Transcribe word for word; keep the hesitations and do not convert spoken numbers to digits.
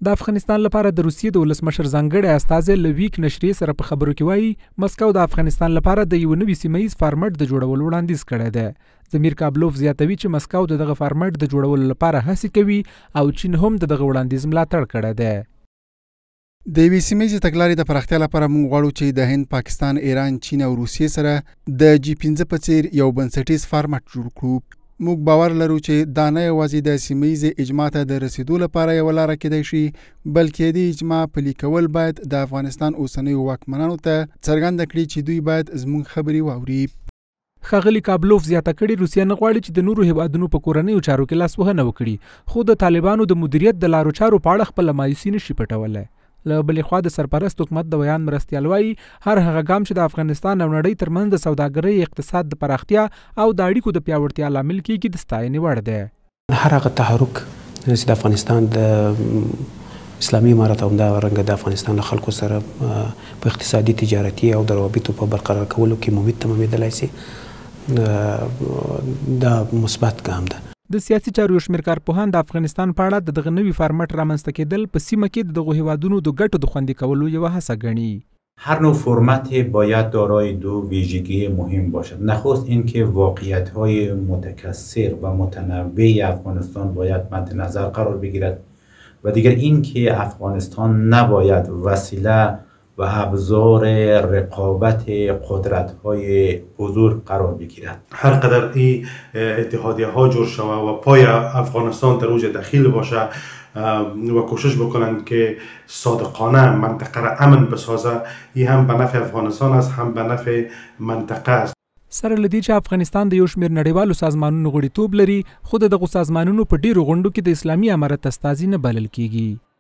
د افغانستان لپاره د روسیې د ولسمشر ځانګړی استازی له ویک نشریې سره په خبرو کې وایي مسکو د افغانستان لپاره د یو نوي سیمه ییز فارمټ د جوړولو وړاندیز کړی دی. زمیر کابلوف زیاتوي چې مسکو د دغه فارمټ د جوړولو لپاره هڅې کوي او چین هم د دغه وړاندیز ملاتړ کړی دی. د یوې سیمه ییزې تګلارې د پراختیا لپاره موږ غواړو چې د هند، پاکستان، ایران، چین او روسیې سره د جی پنځه په څیر یو بنسټیز فارمټ جوړ کړو. موږ باور لرو چې دا نه یوازې د سیمه ییزې اجماع ته د رسیدو لپاره یوه لاره کیدای شي، بلکې د اجماع پلي کول باید د افغانستان اوسنیو واکمنانو ته څرګنده کړي چې دوی باید زموږ خبرې واوري. ښاغلي کابلوف زیاته کړې روسیه نه غواړي چې د نورو هیوادونو په کورنیو چارو کې لاسوهنه وکړي، خو د طالبانو د مدیریت د لارو چارو په اړه خپله مایوسي نشي پټولی. له بلې خوا د سرپرست حکومت د بیان مرستیال وایي هر هغه ګام چې د افغانستان او نړۍ ترمنځ د سوداګرۍ، اقتصاد د پراختیا او د اړیکو د پیاوړتیا لامل کیږي د ستاینې وړ دی. هر هغه تحرک چې د افغانستان د اسلامي امارت او همدارنګه د افغانستان له خلکو سره په اقتصادي، تجارتي او د روابطو په برقرار کولو کې مفید تمامېدلی سي، دا مثبت ګام ده. د سیاسي چارو یو شمېر کارپوهان د افغانستان په اړه د دغه نوي فارمټ رامنځته کېدل په سیمه کې د دغو هیوادونو د ګټو د خوندي کولو یوه هڅه ګڼي. هر نوع فرمت باید دارای دو ویژگی مهم باشد. نخست اینکه واقعیت‌های متکثر و متنوع افغانستان باید مد نظر قرار بگیرد و دیگر اینکه افغانستان نباید وسیله و ابزار رقابت قدرت‌های بزرگ قرار بگیرد. هر قدر این اتحادیه ها جور شوه و پای افغانستان در اوج دخیل باشه و کوشش بکنند که صادقانه منطقه را امن بسازه، این هم به نفع افغانستان است، هم به نفع منطقه است. سره له دې چې افغانستان د یو شمېر نړیوالو سازمانونو غړیتوب لري، خو د دغو سازمانونو په ډیرو غونډو کې د اسلامي امارت استازي نه بلل کیږي.